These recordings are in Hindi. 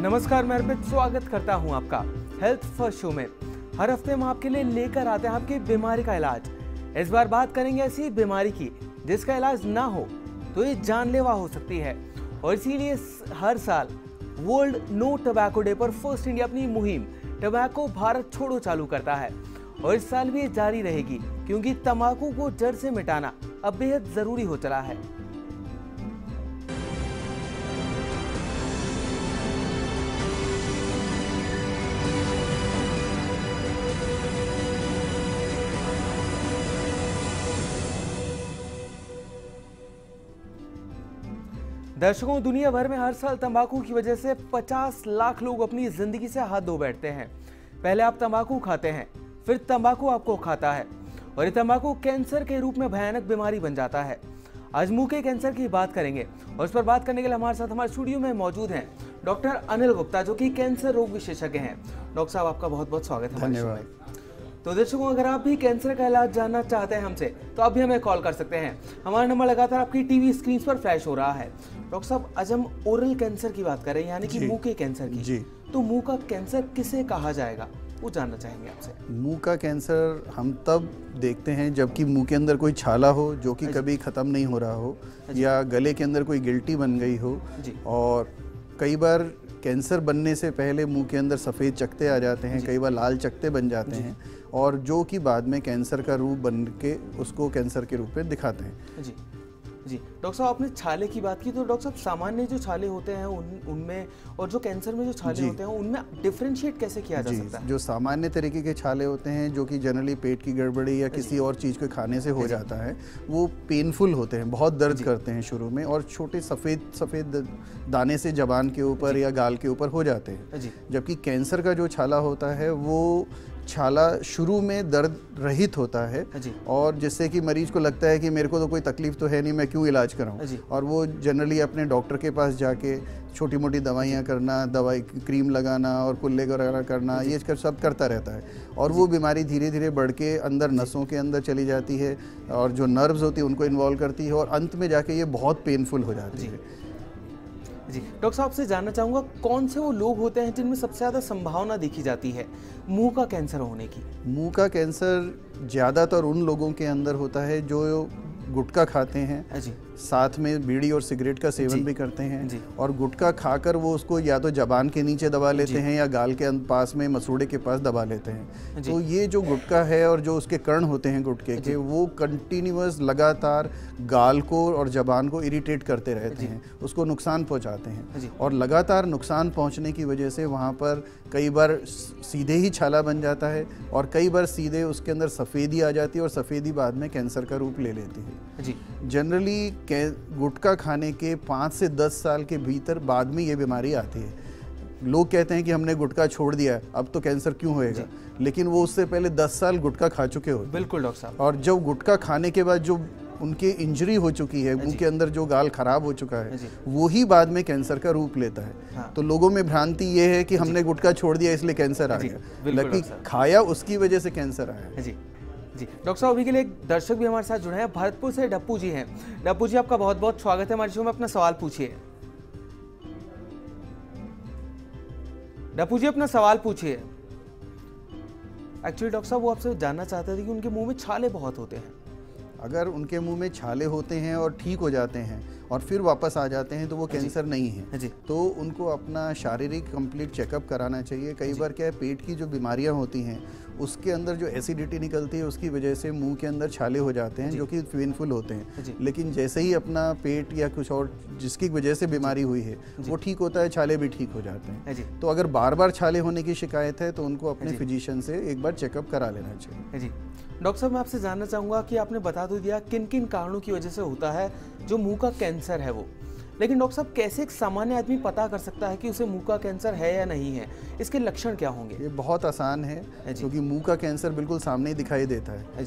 नमस्कार, मैं अर्पित स्वागत करता हूं आपका हेल्थ फर्स्ट शो में। हर हफ्ते हम आपके लिए लेकर आते हैं आपकी बीमारी का इलाज। इस बार बात करेंगे ऐसी बीमारी की जिसका इलाज ना हो तो ये जानलेवा हो सकती है, और इसीलिए हर साल वर्ल्ड नो टबैको डे पर फर्स्ट इंडिया अपनी मुहिम टबैको भारत छोड़ो चालू करता है। और इस साल भी ये जारी रहेगी क्योंकि तंबाकू को जड़ से मिटाना अब बेहद जरूरी हो चला है। दर्शकों, दुनिया भर में हर साल तंबाकू की वजह से 50 लाख लोग अपनी जिंदगी से हाथ धो बैठते हैं। पहले आप तंबाकू खाते हैं, फिर तंबाकू आपको खाता है, और ये तंबाकू कैंसर के रूप में भयानक बीमारी बन जाता है। आज मुंह के कैंसर की बात करेंगे, और इस पर बात करने के लिए हमारे साथ हमारे स्टूडियो में मौजूद हैं डॉक्टर अनिल गुप्ता, जो कि कैंसर रोग विशेषज्ञ हैं। डॉक्टर साहब, आपका बहुत बहुत स्वागत है। धन्यवाद। तो दर्शकों, अगर आप भी कैंसर का इलाज जानना चाहते हैं हमसे, तो आप भी हमें कॉल कर सकते हैं। हमारा नंबर लगातार आपकी टीवी स्क्रीन पर फ्लैश हो रहा है। डॉक्टर साहब, आज हम ओरल कैंसर की बात कर रहे हैं, यानी कि मुंह के कैंसर की। जी। तो मुंह का कैंसर किसे कहा जाएगा, वो जानना चाहेंगे आपसे। मुंह का कैंसर हम तब देखते हैं जबकि मुंह के अंदर कोई छाला हो जो कि कभी ख़त्म नहीं हो रहा हो, या गले के अंदर कोई गिल्टी बन गई हो। और कई बार कैंसर बनने से पहले मुंह के अंदर सफ़ेद चकत्ते आ जाते हैं, कई बार लाल चकत्ते बन जाते हैं, और जो कि बाद में कैंसर का रूप बन के उसको कैंसर के रूप में दिखाते हैं। जी डॉक्टर साहब, आपने छाले की बात की, तो डॉक्टर साहब सामान्य जो छाले होते हैं उनमें और जो कैंसर में जो छाले होते हैं उनमें डिफरेंशिएट कैसे किया जा सकता है? जो सामान्य तरीके के छाले होते हैं जो कि जनरली पेट की गड़बड़ी या किसी और चीज़ को खाने से हो जाता है, वो पेनफुल होते हैं, बहुत दर्द करते हैं शुरू में, और छोटे सफ़ेद दाने से जबान के ऊपर या गाल के ऊपर हो जाते हैं। जबकि कैंसर का जो छाला होता है वो छाला शुरू में दर्द रहित होता है, और जिससे कि मरीज को लगता है कि मेरे को तो कोई तकलीफ तो है नहीं, मैं क्यों इलाज कराऊं, और वो जनरली अपने डॉक्टर के पास जाके छोटी मोटी दवाइयाँ करना, दवाई क्रीम लगाना और कुल्ले वगैरह करना, ये सब करता रहता है। और वो बीमारी धीरे धीरे बढ़ के अंदर नसों के अंदर चली जाती है, और जो नर्व्स होती है उनको इन्वॉल्व करती है, और अंत में जाके ये बहुत पेनफुल हो जाती है। जी डॉक्टर साहब से जानना चाहूँगा, कौन से वो लोग होते हैं जिनमें सबसे ज़्यादा संभावना देखी जाती है मुंह का कैंसर होने की? मुंह का कैंसर ज़्यादातर उन लोगों के अंदर होता है जो गुटखा खाते हैं, साथ में बीड़ी और सिगरेट का सेवन भी करते हैं, और गुटखा खाकर वो उसको या तो जबान के नीचे दबा लेते हैं या गाल के पास में मसूड़े के पास दबा लेते हैं। तो ये जो गुटखा है और जो उसके कण होते हैं गुटखे के, वो कंटिन्यूअस लगातार गाल को और जबान को इरिटेट करते रहते हैं, उसको नुकसान पहुंचाते हैं, और लगातार नुकसान पहुंचने की वजह से वहाँ पर कई बार सीधे ही छाला बन जाता है, और कई बार सीधे उसके अंदर सफ़ेदी आ जाती है, और सफ़ेदी बाद में कैंसर का रूप ले लेती है। जनरली गुटखा खाने के 5 से 10 साल के भीतर बाद में ये बीमारी आती है। लोग कहते हैं कि हमने गुटखा छोड़ दिया, अब तो कैंसर क्यों होएगा, लेकिन वो उससे पहले 10 साल गुटखा खा चुके होते हैं। बिल्कुल डॉक्टर साहब। और जब गुटखा खाने के बाद जो उनके इंजरी हो चुकी है, मुंह के अंदर जो गाल खराब हो चुका है, वही बाद में कैंसर का रूप लेता है। तो लोगों में भ्रांति ये है कि हमने गुटखा छोड़ दिया इसलिए कैंसर आ गया, लेकिन खाया उसकी वजह से कैंसर आया। जी डॉक्टर साहब, अभी के लिए एक दर्शक भी हमारे साथ जुड़े हैं, भरतपुर से डप्पू जी हैं। डप्पू जी, आपका बहुत बहुत स्वागत है हमारे शो में। अपना सवाल पूछिए। डप्पू जी, अपना सवाल पूछिए। एक्चुअली डॉक्टर साहब, वो आपसे जानना चाहते थे कि उनके मुंह में छाले बहुत होते हैं। अगर उनके मुंह में छाले होते हैं और ठीक हो जाते हैं और फिर वापस आ जाते हैं तो वो कैंसर नहीं है। तो उनको अपना शारीरिक कंप्लीट चेकअप कराना चाहिए। कई बार क्या है, पेट की जो बीमारियां होती हैं उसके अंदर जो एसिडिटी निकलती है उसकी वजह से मुंह के अंदर छाले हो जाते हैं, जो कि पेनफुल होते हैं। लेकिन जैसे ही अपना पेट या कुछ और जिसकी वजह से बीमारी हुई है वो ठीक होता है, छाले भी ठीक हो जाते हैं। तो अगर बार बार छाले होने की शिकायत है तो उनको अपने फिजिशियन से एक बार चेकअप करा लेना चाहिए। डॉक्टर साहब, मैं आपसे जानना चाहूँगा कि आपने बता तो दिया किन किन कारणों की वजह से होता है जो मुंह का कैंसर है वो, लेकिन डॉक्टर साहब कैसे एक सामान्य आदमी पता कर सकता है कि उसे मुंह का कैंसर है या नहीं है? इसके लक्षण क्या होंगे? ये बहुत आसान है, क्योंकि मुंह का कैंसर बिल्कुल सामने ही दिखाई देता है।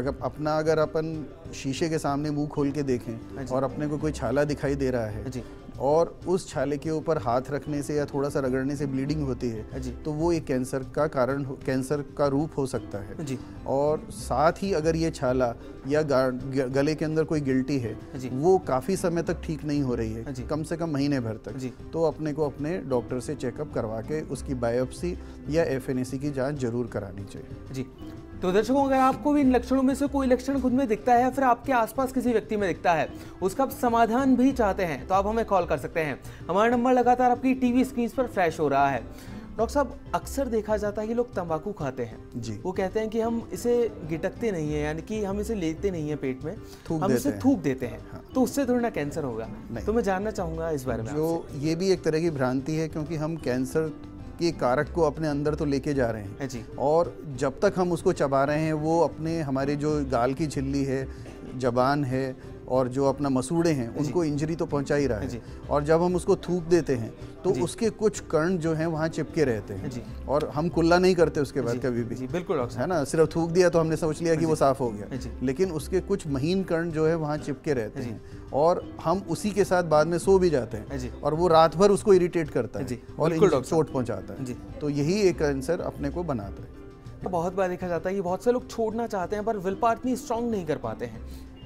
अगर अपन शीशे के सामने मुंह खोल के देखें और अपने को कोई छाला दिखाई दे रहा है और उस छाले के ऊपर हाथ रखने से या थोड़ा सा रगड़ने से ब्लीडिंग होती है तो वो एक कैंसर का कारण, कैंसर का रूप हो सकता है जी। और साथ ही अगर ये छाला या गले के अंदर कोई गिल्टी है वो काफ़ी समय तक ठीक नहीं हो रही है, कम से कम महीने भर तक, तो अपने को अपने डॉक्टर से चेकअप करवा के उसकी बायोप्सी या FNAC की जांच जरूर करानी चाहिए जी। तो दर्शकों, अगर आपको भी इन लक्षणों में से कोई लक्षण खुद में दिखता है या फिर आपके आसपास किसी व्यक्ति में दिखता है, उसका आप समाधान भी चाहते हैं, तो आप हमें कॉल कर सकते हैं। हमारा नंबर लगातार आपकी टीवी स्क्रीन पर फ्लैश हो रहा है। डॉक्टर साहब, अक्सर देखा जाता है कि लोग तंबाकू खाते हैं जी। वो कहते हैं कि हम इसे गिटकते नहीं है, यानी कि हम इसे लेते नहीं है पेट में, हम इसे थूक देते हैं। हाँ। तो उससे थोड़ी ना कैंसर होगा। तो मैं जानना चाहूंगा इस बारे में। जो ये भी एक तरह की भ्रांति है, क्योंकि हम कैंसर के कारक को अपने अंदर तो लेके जा रहे हैं जी। और जब तक हम उसको चबा रहे हैं वो अपने हमारे जो गाल की झिल्ली है, जबान है और जो अपना मसूड़े हैं उनको इंजरी तो पहुंचा ही रहा है। और जब हम उसको थूक देते हैं तो उसके कुछ कण जो हैं वहाँ चिपके रहते हैं और हम कुल्ला नहीं करते उसके बाद कभी भी, बिल्कुल है ना, सिर्फ थूक दिया तो हमने समझ लिया कि वो साफ हो गया, लेकिन उसके कुछ महीन कण जो है वहाँ चिपके रहते हैं और हम उसी के साथ बाद में सो भी जाते हैं और वो रात भर उसको इरिटेट करता है और चोट पहुँचाता है। तो यही एक कैंसर अपने को बनाता है। तो बहुत बार देखा जाता है कि बहुत से लोग छोड़ना चाहते हैं पर विल पावर इतनी स्ट्रांग नहीं कर पाते हैं,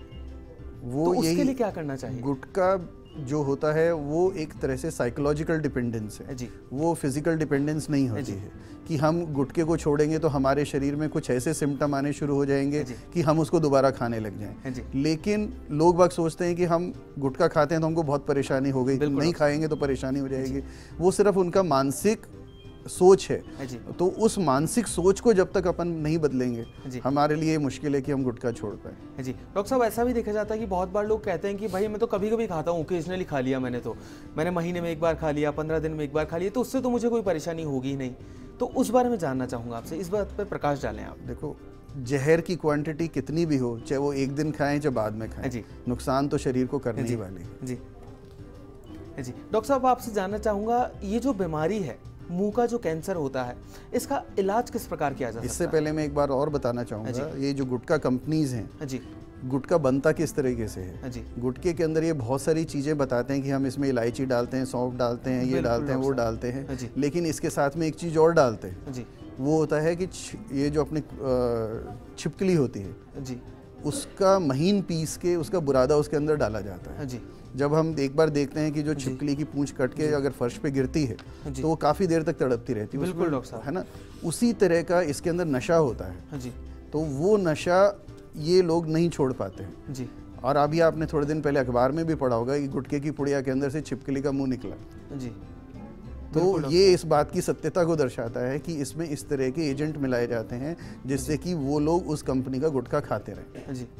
वो तो उसके लिए क्या करना चाहिए? गुटखा जो होता है वो एक तरह से साइकोलॉजिकल डिपेंडेंस है जी। वो फिजिकल डिपेंडेंस नहीं होती है कि हम गुटखे को छोड़ेंगे तो हमारे शरीर में कुछ ऐसे सिम्टम आने शुरू हो जाएंगे कि हम उसको दोबारा खाने लग जाएं। लेकिन लोग बाग सोचते हैं कि हम गुटखा खाते हैं तो हमको बहुत परेशानी हो गई, नहीं खाएंगे तो परेशानी हो जाएगी। वो सिर्फ उनका मानसिक सोच है। तो उस मानसिक सोच को जब तक अपन नहीं बदलेंगे हमारे लिए मुश्किल है कि हम गुटखा छोड़ पाए जी। डॉक्टर साहब, ऐसा भी देखा जाता है कि बहुत बार लोग कहते हैं कि भाई मैं तो कभी कभी खाता हूँ, ओकेजनली खा लिया मैंने महीने में एक बार खा लिया, 15 दिन में एक बार खा लिया, तो उससे तो मुझे कोई परेशानी होगी ही नहीं। तो उस बारे में जानना चाहूँगा आपसे, इस बात पर प्रकाश डालें आप। देखो, जहर की क्वांटिटी कितनी भी हो, चाहे वो एक दिन खाएं चाहे बाद में खाएं, नुकसान तो शरीर को करने ही वाली है जी। डॉक्टर साहब, आपसे जानना चाहूँगा, ये जो बीमारी है मुंह का जो कैंसर होता है, इसका इलाज किस प्रकार किया जा सकता है? इससे पहले मैं एक बार और बताना चाहूँगा, ये जो गुटखा कंपनीज हैं जी, गुटखा बनता किस तरीके से है जी। गुटखे के अंदर ये बहुत सारी चीज़ें बताते हैं कि हम इसमें इलायची डालते हैं, सौंफ डालते हैं, ये डालते हैं, वो डालते हैं, लेकिन इसके साथ में एक चीज़ और डालते हैं जी। वो होता है कि ये जो अपने छिपकली होती है जी, उसका महीन पीस के उसका बुरादा उसके अंदर डाला जाता है जी। जब हम एक बार देखते हैं कि जो छिपकली की पूंछ कट के अगर फर्श पे गिरती है तो वो काफ़ी देर तक तड़पती रहती है, बिल्कुल डॉक्टर साहब, है ना। उसी तरह का इसके अंदर नशा होता है जी। तो वो नशा ये लोग नहीं छोड़ पाते हैं जी। और अभी आपने थोड़े दिन पहले अखबार में भी पढ़ा होगा कि गुटखे की पुड़िया के अंदर से छिपकली का मुंह निकला जी। तो ये इस बात की सत्यता को दर्शाता है कि इसमें इस तरह के एजेंट मिलाए जाते हैं जिससे कि वो लोग उस कंपनी का गुटखा खाते रहे जी।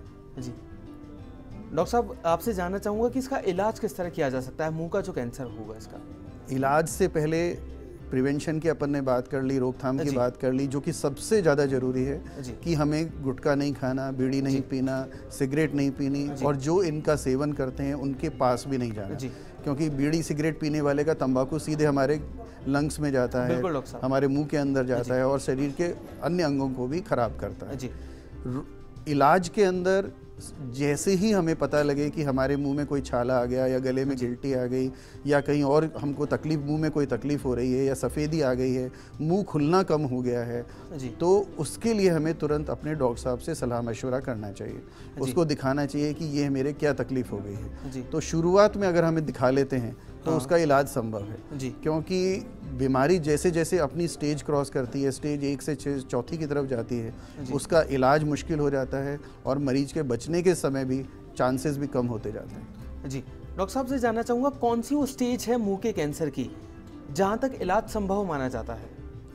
डॉक्टर साहब, आपसे जानना चाहूँगा कि इसका इलाज किस तरह किया जा सकता है? मुंह का जो कैंसर होगा, इसका इलाज से पहले प्रिवेंशन की अपन ने बात कर ली, रोकथाम की बात कर ली, जो कि सबसे ज़्यादा ज़रूरी है कि हमें गुटखा नहीं खाना, बीड़ी नहीं पीना, सिगरेट नहीं पीनी, और जो इनका सेवन करते हैं उनके पास भी नहीं जाना, क्योंकि बीड़ी सिगरेट पीने वाले का तंबाकू सीधे हमारे लंग्स में जाता है, हमारे मुंह के अंदर जाता है और शरीर के अन्य अंगों को भी खराब करता है। इलाज के अंदर जैसे ही हमें पता लगे कि हमारे मुंह में कोई छाला आ गया या गले में गिल्टी आ गई या कहीं और हमको तकलीफ, मुंह में कोई तकलीफ हो रही है या सफ़ेदी आ गई है, मुंह खुलना कम हो गया है, तो उसके लिए हमें तुरंत अपने डॉक्टर साहब से सलाह मशवरा करना चाहिए, उसको दिखाना चाहिए कि ये मेरे क्या तकलीफ हो गई है। तो शुरुआत में अगर हमें दिखा लेते हैं तो उसका इलाज संभव है जी। क्योंकि बीमारी जैसे जैसे अपनी स्टेज क्रॉस करती है, स्टेज 1 से 4 की तरफ जाती है, उसका इलाज मुश्किल हो जाता है और मरीज के बचने के समय भी चांसेस भी कम होते जाते हैं जी। डॉक्टर साहब से जानना चाहूँगा, कौन सी वो स्टेज है मुंह के कैंसर की जहाँ तक इलाज संभव माना जाता है?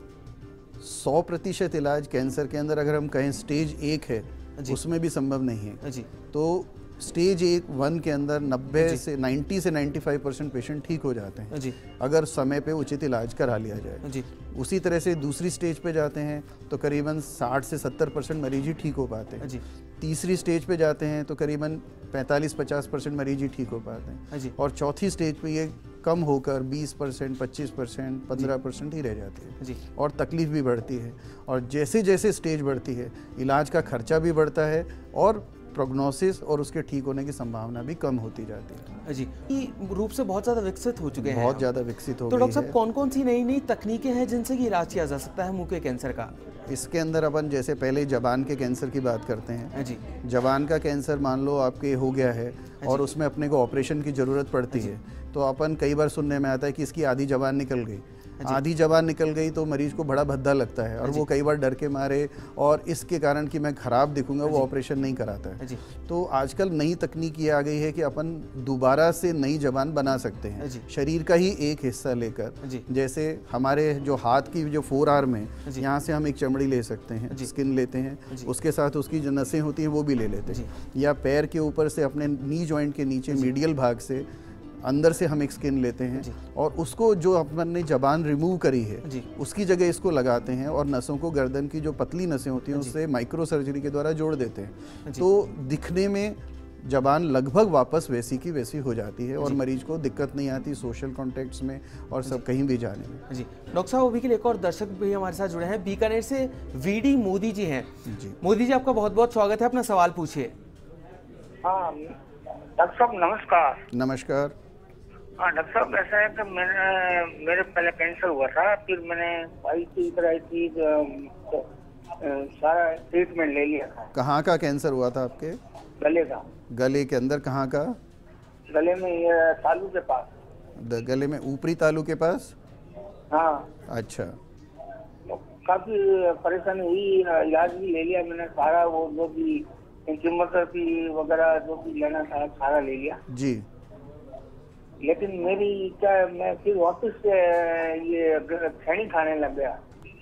100% इलाज कैंसर के अंदर अगर हम कहें स्टेज 1 है उसमें भी संभव नहीं है जी। तो स्टेज 1 के अंदर 90 से 95% पेशेंट ठीक हो जाते हैं जी, अगर समय पे उचित इलाज करा लिया जाए जी। उसी तरह से दूसरी स्टेज पे जाते हैं तो करीबन 60 से 70% मरीज ही ठीक हो पाते हैं जी। तीसरी स्टेज पे जाते हैं तो करीबन 45-50% मरीज ही ठीक हो पाते हैं जी। और चौथी स्टेज पे ये कम होकर 20%, 25%, 15% ही रह जाती है जी। और तकलीफ भी बढ़ती है, और जैसे जैसे स्टेज बढ़ती है इलाज का खर्चा भी बढ़ता है और प्रोग्नोसिस और उसके ठीक होने की संभावना भी कम होती जाती है। जी, रूप से बहुत ज़्यादा विकसित हो चुके हैं, बहुत ज़्यादा विकसित हो गई है। तो डॉक्टर साहब कौन कौन सी नई नई तकनीकें हैं जिनसे कि इलाज किया जा सकता है मुंह के कैंसर का? इसके अंदर अपन जैसे पहले जबान के कैंसर की बात करते हैं जी। जबान का कैंसर मान लो आपके हो गया है और उसमें अपने को ऑपरेशन की ज़रूरत पड़ती है, तो अपन कई बार सुनने में आता है कि इसकी आधी जबान निकल गई। आधी जबान निकल गई तो मरीज को बड़ा भद्दा लगता है और वो कई बार डर के मारे और इसके कारण कि मैं खराब दिखूंगा वो ऑपरेशन नहीं कराता है। तो आजकल नई तकनीक ये आ गई है कि अपन दोबारा से नई जबान बना सकते हैं शरीर का ही एक हिस्सा लेकर। जैसे हमारे जो हाथ की जो 4 आर्म है, यहाँ से हम एक चमड़ी ले सकते हैं, स्किन लेते हैं, उसके साथ उसकी जो नसें होती हैं वो भी ले लेते हैं, या पैर के ऊपर से अपने नी जॉइंट के नीचे मीडियल भाग से अंदर से हम एक स्किन लेते हैं और उसको जो अपन ने जबान रिमूव करी है उसकी जगह इसको लगाते हैं और नसों को गर्दन की जो पतली नसें होती हैं उससे माइक्रो सर्जरी के द्वारा जोड़ देते हैं। तो दिखने में जबान लगभग वापस वैसी की वैसी हो जाती है और मरीज को दिक्कत नहीं आती सोशल कॉन्टेक्ट्स में और सब कहीं भी जाने में। जी डॉक्टर साहब, अभी के लिए एक और दर्शक भी हमारे साथ जुड़े हैं, बीकानेर से वीडी मोदी जी हैं। मोदी जी, आपका बहुत बहुत स्वागत है, अपना सवाल पूछिए। हाँ डॉक्टर साहब नमस्कार। नमस्कार। हाँ डॉक्टर साहब, ऐसा है कि मेरे पहले कैंसर हुआ था, फिर मैंने सारा ट्रीटमेंट ले लिया था। कहाँ का कैंसर हुआ था आपके? गले का। गले के अंदर कहाँ का? गले में ये तालू के पास। गले में ऊपरी तालू के पास? हाँ। अच्छा। तो काफी परेशानी हुई, इलाज भी ले लिया मैंने सारा, वो जो भी कीमोथेरेपी वगैरह जो भी लेना था सारा ले लिया जी। लेकिन मेरी क्या, मैं फिर वापस से ये खैनी खाने लग गया।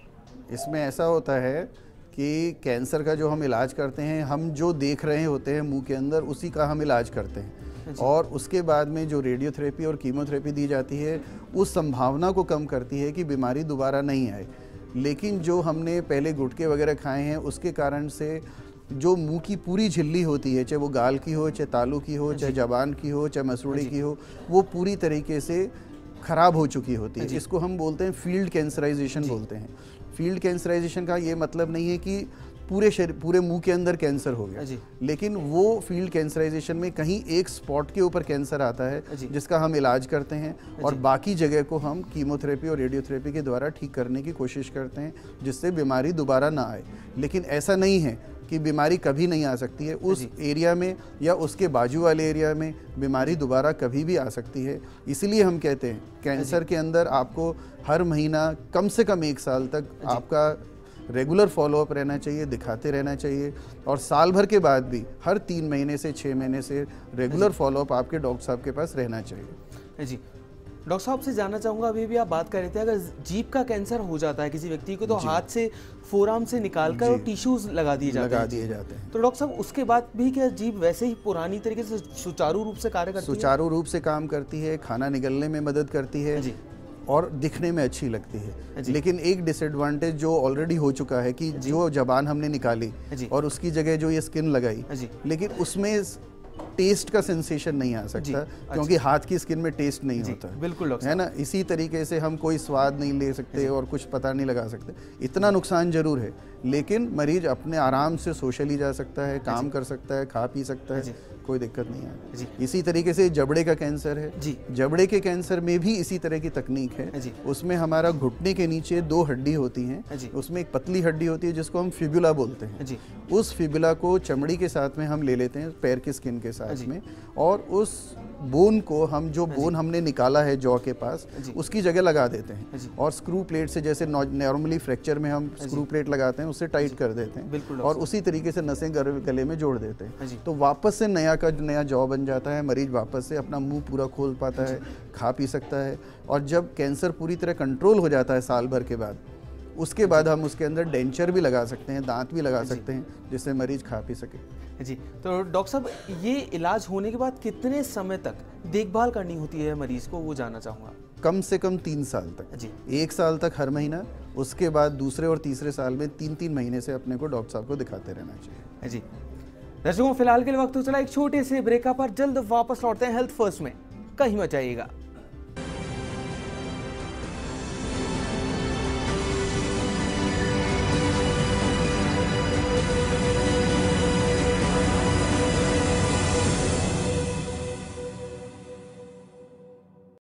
इसमें ऐसा होता है कि कैंसर का जो हम इलाज करते हैं, हम जो देख रहे होते हैं मुंह के अंदर उसी का हम इलाज करते हैं और उसके बाद में जो रेडियोथेरेपी और कीमोथेरेपी दी जाती है उस संभावना को कम करती है कि बीमारी दोबारा नहीं आए। लेकिन जो हमने पहले गुटके वगैरह खाए हैं उसके कारण से जो मुंह की पूरी झिल्ली होती है, चाहे वो गाल की हो, चाहे तालू की हो, चाहे जबान की हो, चाहे मसूड़े की हो, वो पूरी तरीके से खराब हो चुकी होती है। इसको हम बोलते हैं फील्ड कैंसराइजेशन बोलते हैं। फील्ड कैंसराइजेशन का ये मतलब नहीं है कि पूरे मुंह के अंदर कैंसर हो गया, लेकिन वो फील्ड कैंसराइजेशन में कहीं एक स्पॉट के ऊपर कैंसर आता है जिसका हम इलाज करते हैं और बाकी जगह को हम कीमोथेरेपी और रेडियोथेरेपी के द्वारा ठीक करने की कोशिश करते हैं जिससे बीमारी दोबारा ना आए। लेकिन ऐसा नहीं है कि बीमारी कभी नहीं आ सकती है, उस एरिया में या उसके बाजू वाले एरिया में बीमारी दोबारा कभी भी आ सकती है। इसलिए हम कहते हैं कैंसर के अंदर आपको हर महीना कम से कम 1 साल तक आपका रेगुलर फॉलोअप रहना चाहिए, दिखाते रहना चाहिए और साल भर के बाद भी हर 3 महीने से 6 महीने से रेगुलर फॉलोअप आपके डॉक्टर साहब के पास रहना चाहिए। जी डॉक्टर साहब से जानना चाहूँगा, अभी भी आप बात कर रहे थे, अगर जीभ का कैंसर हो जाता है किसी व्यक्ति को तो हाथ से फोरआर्म से निकालकर और टिश्यूज लगा दिए जाते हैं। तो डॉक्टर साहब उसके बाद भी क्या जीभ वैसे ही पुरानी तरीके से सुचारू रूप से कार्य करती है? सुचारू रूप से काम करती है, खाना निगलने में मदद करती है और दिखने में अच्छी लगती है। लेकिन एक डिसएडवांटेज जो ऑलरेडी हो चुका है कि जो जबान हमने निकाली और उसकी जगह जो ये स्किन लगाई, लेकिन उसमें टेस्ट का सेंसेशन नहीं आ सकता क्योंकि हाथ की स्किन में टेस्ट नहीं होता। बिल्कुल है ना। इसी तरीके से हम कोई स्वाद नहीं ले सकते और कुछ पता नहीं लगा सकते। इतना नुकसान जरूर है, लेकिन मरीज अपने आराम से सोशली जा सकता है, काम कर सकता है, खा पी सकता है, कोई दिक्कत नहीं है। इसी तरीके से जबड़े का कैंसर है, जबड़े के कैंसर में भी इसी तरह की तकनीक है। उसमें हमारा घुटने के नीचे 2 हड्डी होती हैं, उसमें एक पतली हड्डी होती है जिसको हम फिबुला बोलते हैं। उस फिबुला को चमड़ी के साथ में हम ले लेते हैं, पैर की स्किन के साथ में, और उस बोन को हम जो बोन हमने निकाला है जॉ के पास उसकी जगह लगा देते हैं और स्क्रू प्लेट से, जैसे नॉर्मली फ्रैक्चर में हम स्क्रू प्लेट लगाते हैं, उससे टाइट कर देते हैं और उसी तरीके से नसें गले में जोड़ देते हैं। तो वापस से नया का नया जॉ बन जाता है, मरीज वापस से अपना मुंह पूरा खोल पाता है, खा पी सकता है। और जब कैंसर पूरी तरह कंट्रोल हो जाता है साल भर के बाद, उसके बाद हम उसके अंदर डेंचर भी लगा सकते हैं, दांत भी लगा सकते हैं, जिससे मरीज खा पी सके। जी तो डॉक्टर साहब, ये इलाज होने के बाद कितने समय तक देखभाल करनी होती है मरीज को, वो जानना चाहूँगा। कम से कम 3 साल तक जी। 1 साल तक हर महीना, उसके बाद दूसरे और तीसरे साल में 3-3 महीने से अपने को डॉक्टर साहब को दिखाते रहना चाहिए। जी दर्शकों, फिलहाल के लिए वक्त हो चला एक छोटे से ब्रेक पर, जल्द वापस लौटते हैं हेल्थ फर्स्ट में, कहीं मत जाइएगा।